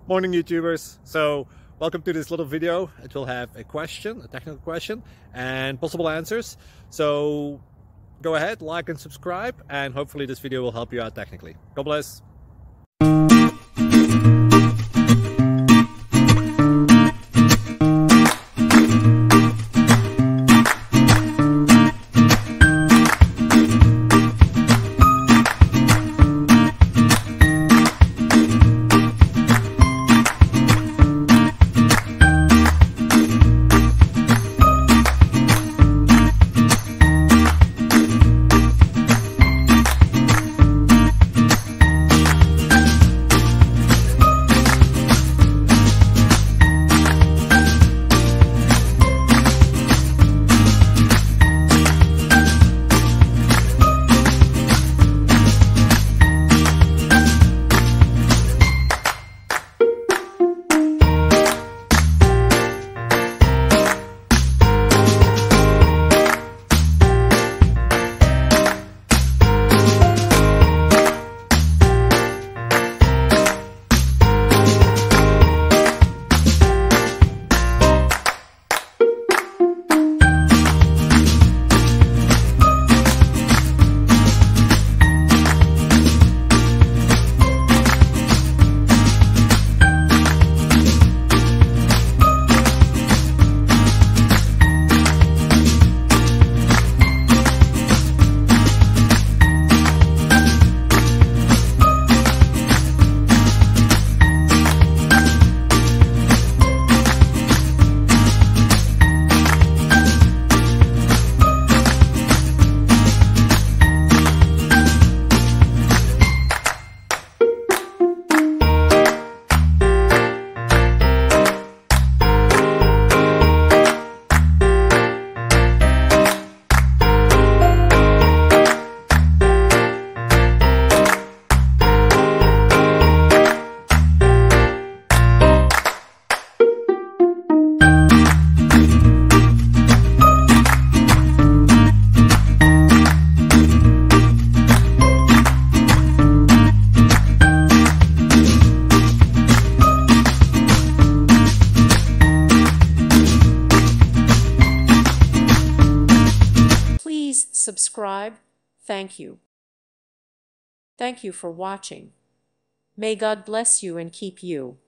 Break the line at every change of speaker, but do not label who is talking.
Morning YouTubers. So welcome to this little video. It will have a question, a technical question, and possible answers. So go ahead, like and subscribe, and hopefully this video will help you out technically. God bless.
Please subscribe. Thank you. Thank you for watching. May God bless you and keep you.